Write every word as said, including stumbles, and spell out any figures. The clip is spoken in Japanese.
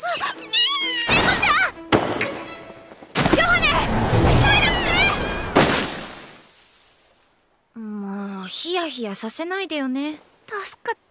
もうヒヤヒヤさせないでよね。 助かっ